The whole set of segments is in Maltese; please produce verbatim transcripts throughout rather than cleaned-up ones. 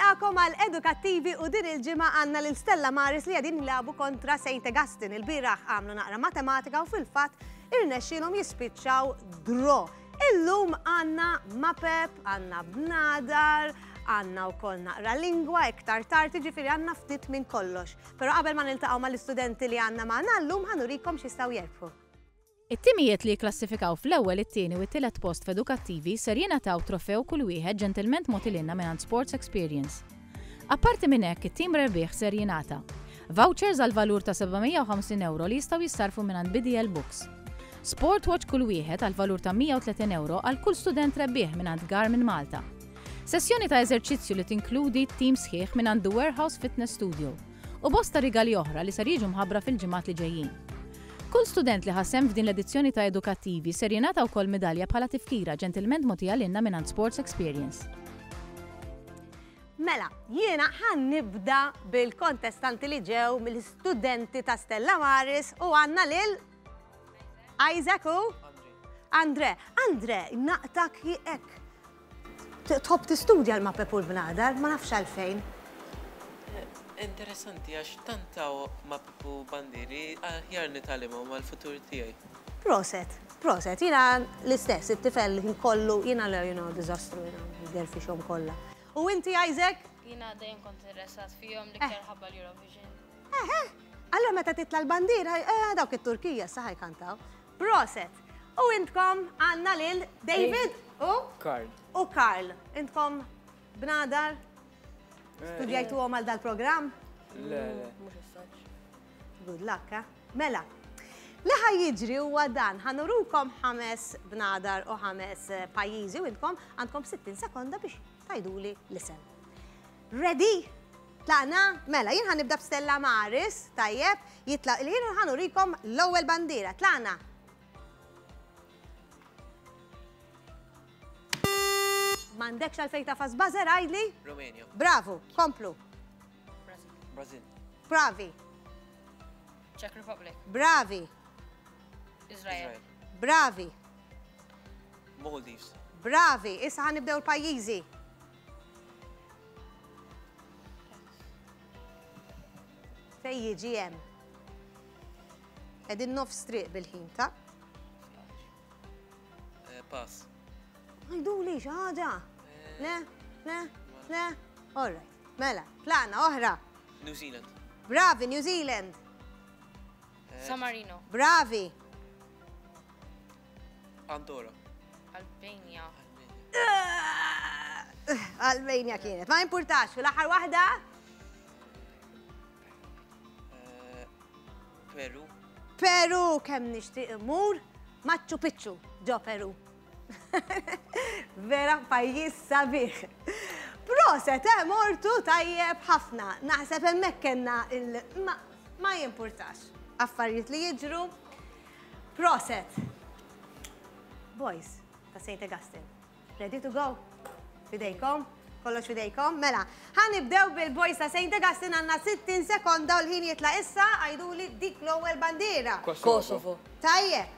Nilqakom għal edukattivi u din il-ġimgħa għandna lil Stella Maris li qegħdin jilagħbu kontra Saint Augustine. Il-bieraħ għamlu naqra matematika u fil-fatt irnexxielhom jispiċċaw draw. Illum għandna mapep, għandna bnadar, għandna wkoll naqra lingwa, iktar tard, jiġifieri għandna ftit minn kollox. Però qabel ma niltaqgħu mal-istudenti li għandna magħna llum ħanurikom x'jistgħu jerbħu. It-timijiet li jklassifikaw fl-ewwel, it-tieni u t-tielet post f'edukattivi ser jingħataw trofew kull wieħed ġentilment mogħtililna mingħand Sports Experience. Apparti minn hekk, it-tim rebbieħ ser jingħata vouchers għal valur ta' sebgħumija u ħamsin euro li jistgħu jissarfu mingħand B D L Books. Sport watch kull wieħed għal valur ta' mija u tletin euro għal kull student rebbieħ mingħand Garmin Malta. Sessjoni ta' eżerċizzju li tinkludi tim sħiħ mingħand The Warehouse Fitness Studio u bosta rigali oħra li ser jiġu mħabbra fil-ġimgħat li ġejjin. Kull student li ħassem f'din l-edizzjoni ta' edukattivi ser jingħata wkoll medalja bħala tifkira ġentilment mogħtija lilna mingħand Sports Experience. Mela, jiena ħan nibda bil-kontestanti li ġew mill-studenti ta' Stella Maris u għandna lil Isaac u Andre. Andre, naqtak hekk. Tħobb tistudja l-mapep u l-bnadar, ma nafx għalfejn. Interessanti, għax tantaw mapep u bandiri aħjar nitgħallimhom mal-futur tiegħi. Proset, proset, jiena l-istess, it-tifel kollu, jiena l-jino dizastru, jiena derfixhom kollha. U inti, Isaac? Jiena dejjem kont interessat fihom li kien ħabba l-Eurovision. Eħe, allora meta titla l-bandira, dawk it-Turkija sa ħajkantaw. Proset. U intkom għandna lil David u? Karl. U Karl. Intkom bnadar? Studjajtu għom għal dal-program? Le, le. Good luck, eh? Mela, li ħaj jiġri huwa dan, ħanurukom ħames bnadar u ħames pajjiżi u intkom għandkom sittin sekonda biex tajduli l-isem. Ready? Tlaqna? Mela, jien ħanibda b'Stella Maris, tajjeb, jitlaq il-ħin u ħanurikom l-ewwel bandira. Tlaqna? M'għandekx għalfejn tafas bażer għajdli? Romania. Bravo, komplu. Brazil. Bravi. Czech Republic. Bravi. Israel. Bravi. Maldives. Bravi. Issa ħanibdew il-pajjiżi. Fej jiġi hemm. Qegħdin nofs triq bil-ħin ta'. Pass. Għajduli xaħġa. Le, le, le. All right. Mela, tlaqna, oħra. New Zealand. Bravi, New Zealand. San Marino. Bravi. Andorra. Albania. Albania kienet. Ma importax, fil-aħħar waħda? Peru. Peru, kemm nixtieq imur, Machu Picchu, ġo Peru. Vera pajjiż sabiħ. Proset, eh, mortu tajjeb ħafna. Naħseb hemmhekk kellna il... Ma jimpurtax. Affarijiet li jiġru. Proset. Boys, ta' Saint Augustine. Ready to go? Fidejkom? Kollox fidejkom? Mela, ħanibdew bil-boys ta' Saint Augustine għandna sittin sekonda u l-ħin jitla' issa għajduli dik l-ewwel bandiera. Kosovo. Tajjeb.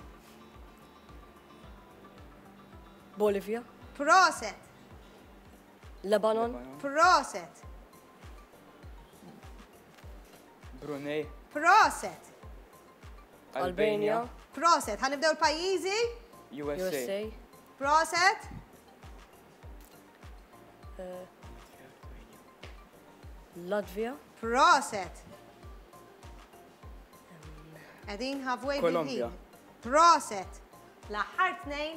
Bolivia. Proset. Lebanon. Proset. Brunei. Proset. Albania. Proset. Ħanibdew il-pajjiżi? U S A. Proset. Latvia. Proset. Qegħdin halfway Colombia. bil-ħin. Proset. L-aħħar tnejn.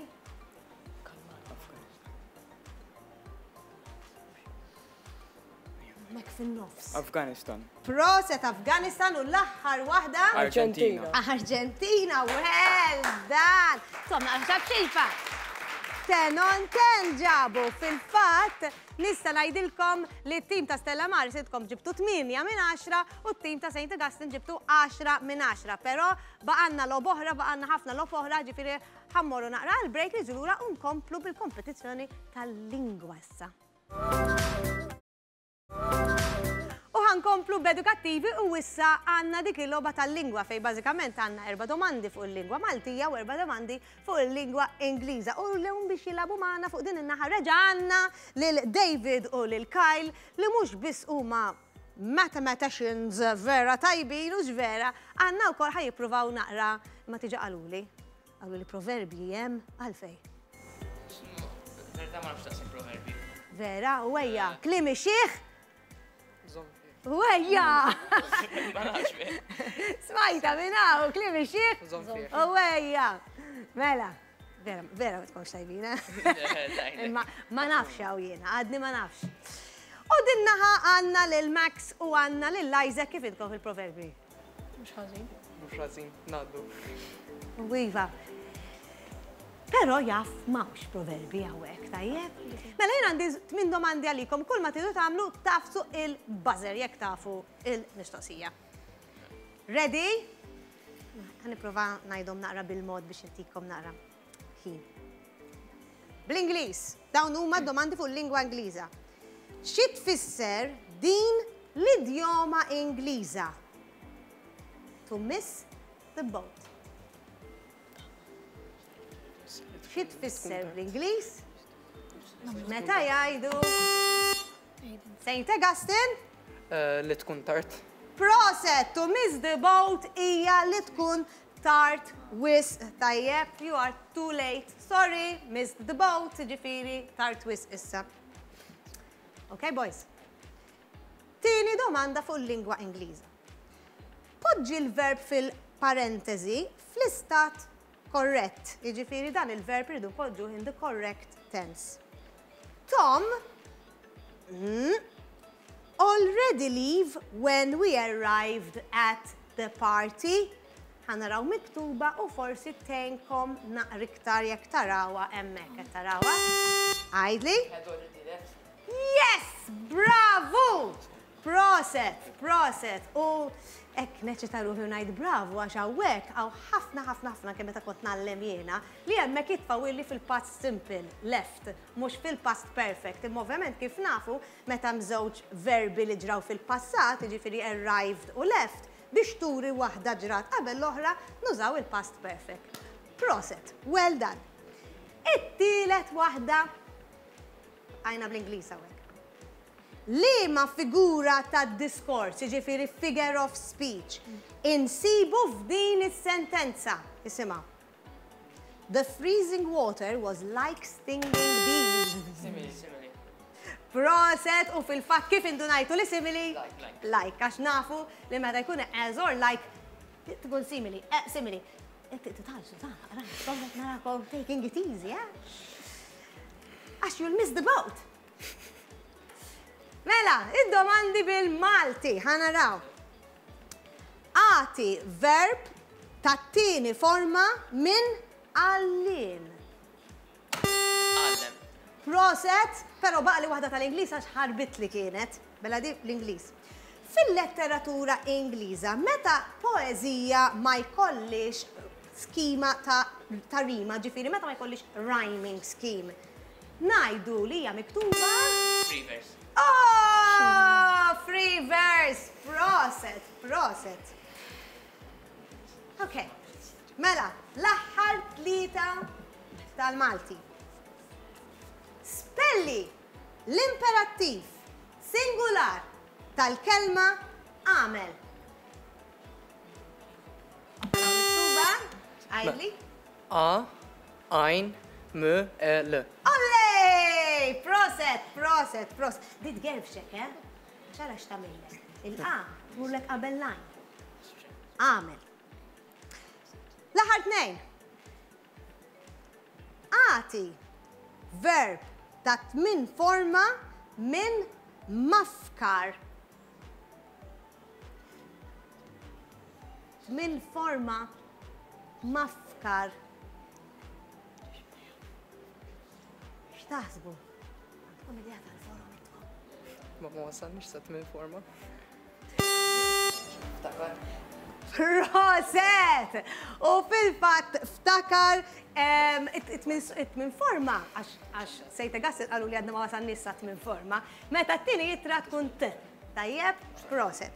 Mek fin-nofs. Afghanistan. Proset Afghanistan u l-aħħar waħda? Argentina. Argentina, well done! Somma, xab xilfa. Tenon ten ġabu fil-fatt nista' ngħidilkom li t-tim ta' Stella Maris idkom ġibtu tminja minn għaxra u t-tim ta' Saint Augustine ġibtu għaxra minn għaxra. Però baqanna lob oħra, baqanna ħafna lob oħra, ġifieri ħammorru naqra l-break li ġulura u nkomplu bil-kompetizzjoni tal-lingwa issa. ħankomplu b'edukattivi u issa għandna dik il-logħba tal-lingwa fej bażikament għandna erba' domandi fuq il-lingwa Maltija u erba' domandi fuq il-lingwa Ingliża. U l-lum biex jilagħbu magħna fuq din in-naħa reġa' għandna lil David u lil Kyle li mhux biss huma mathematicians vera tajbin u vera, għandna wkoll ħajjippruvaw naqra ma tiġa qaluli. Qaluli proverbi hemm għalfej. Verta ma nafx taqsim proverbi. Vera, u għajja, klimi xieħ? Zonfir. U għajja! Ma nafx bih. Smajta minna, u klimi xieħ? Zonfir. U għajja! Mela, vera, vera ma tkunx tajbina. Ma ma nafx għaw jena, għadni ma nafx. U dinnaħa għanna lil-Max u għanna lil-Isaac kif idkom fil-proverbi? Mux ħażin. Mux ħażin, naddu. U iva. Pero jaf mawx proverbi għawek, tajjeb. Mela jien għandi tmin domandi għalikom, kull ma tidu tagħmlu tafsu il-buzzer jekk tafu il-mistoqsija. Ready? Ħaniprofa ngħidhom naqra bil-mod biex intikom naqra ħin. Bl-Ingliż, dawn huma domandi fuq il-lingwa Ingliża. Xi tfisser din l-idjoma Ingliża? To miss the boat. Xi tfisser bl-Ingliż? Meta jgħidu Saint Augustine? Li tkun tard. Proset, to miss the boat hija li tkun tard wis tajjeb, you are too late. Sorry, missed the boat, ġifiri tard wis issa. Ok, boys? Tieni domanda fuq il-lingwa Ingliża. Poġġi l-verb fil-parentesi fl-istat correct. Jiġifieri dan il-verb iridu poġġu in the correct tense. Tom mm, already leave when we arrived at the party. Ħanaraw miktuba u forsi tenkom naqra iktar jekk tarawha hemmhekk qed tarawha. Għajdli? Yes! Bravo! Proset, proset. U ek neċita ruħi ngħid bravo għax hawnhekk hawn ħafna ħafna ħafna kemm meta kont nagħllem jiena li hemmhekk jitfgħu illi fil-past simple, left, mhux fil-past perfect. Imma ovvjament kif nafu meta mżewġ verbi li ġraw fil-passat, jiġifieri arrived u left, biex turi waħda ġrat qabel l-oħra nużaw il-past perfect. Proset, well done. It-tielet waħda għajna bl-Ingliż hawnhekk. Liema figura ta' diskors, jiġifieri figure of speech, insibu f'din is-sentenza. Isimha. The freezing water was like stinging bees. Simili, simili. Proset u fil-fatt kif indunajtu li simili? Like, like. Like, għax nafu li meta jkun as or like, tkun simili, eh, simili. Titalsu, ta' għara, narakom taking it easy, eh? Għax you'll miss the boat. Mela, id-domandi bil-Malti, ħanaraw. Għati verb tat-tieni forma minn għallin. Għallem. Proset, pero baqli waħda tal-Ingliż għax ħarbit li kienet, bella di l-Ingliż. Fil-letteratura Ingliża, meta poezija ma jkollix skima ta', ta rima, ġifiri, meta ma jkollix rhyming scheme, najdu li hija miktuba. Free verse. Oh, free verse. Proset, proset. Ok, mela, l-aħħar tlieta tal-Malti. Spelli l-imperattiv singular tal-kelma għamel. Miktuba, għajli? A, ein, m, e, l. Ollej! Proset, proset, proset. Dit gerbxek, eh? ċara xtamillek. Il-A, murlek qabel lajn. Għamel. L-aħħar tnejn. Għati verb ta' tmin forma minn mafkar. Tmin forma mafkar. X'taħsbu? Għandkom idea tal-forum itkom? Ma ma wasalniex sa tmien forma. Proset! U fil-fatt ftakar it-min forma, għax sejta gassil għallu li għadna ma wasalniex sa tmin forma, meta t-tini jitra tkun t. Tajjeb, proset.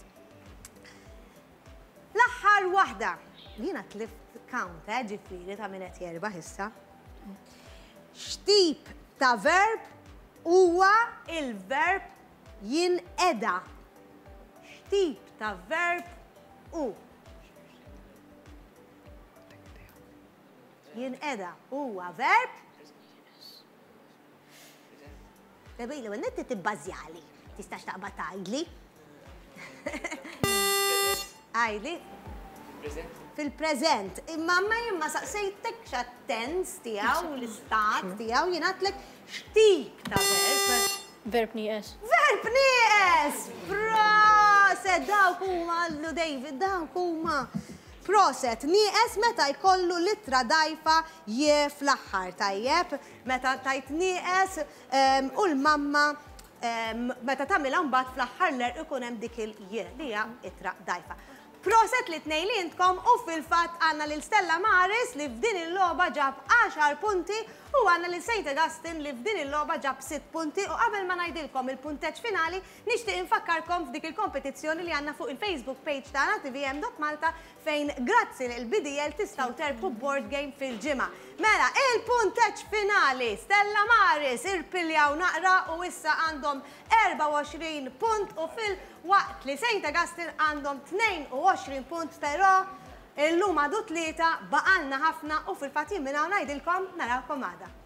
L-aħħar waħda. Jiena tlift count, eh, ġifieri ta' min qed jerba' issa. X'tip ta' verb huwa il-verb jinqeda? X'tip ta' verb hu? Jinqeda huwa verb? Rebejlu, n-netti tibbażjali. Tistax taqbad tgħidli? Għajli? Fil-preżent. Imma ma jimma saqsejtek x'at-tens tiegħu l-istat tiegħu jien għatlek x'tip ta' verb. Verb nieqes. Verb nieqes! Proset, dawk huma Allu David, dawk huma. Proset, nieqes meta jkollu litra dajfa je fl-aħħar tajjeb, meta tajt nieqes u l-mamma meta tagħmilha mbagħad fl-aħħar ler ikun hemm dik il-je li hija itra dajfa. Proset li tnejn li intkom u fil-fatt għandna lil Stella Maris li f'din il-logħba ġab għaxar punti u għandna lil Saint Augustine li f'din il-logħba ġab sitt punti u qabel ma ngħidilkom il-punteġġ finali nixtieq infakkarkom f'dik il-kompetizzjoni li għandna fuq il-Facebook page tagħna T V M dot Malta fejn grazzi lil B D L tistgħu terbu board game fil-ġimgħa. Mela, il-punteġġ finali Stella Maris irpiljaw naqra u issa għandhom erba' u għoxrin punt u fil-waqt li Saint Augustine għandhom tnejn u għoxrin punt, però illum għadu tlieta baqalna ħafna u fil-fatt jien minn hawn ngħidilkom narawkom għada.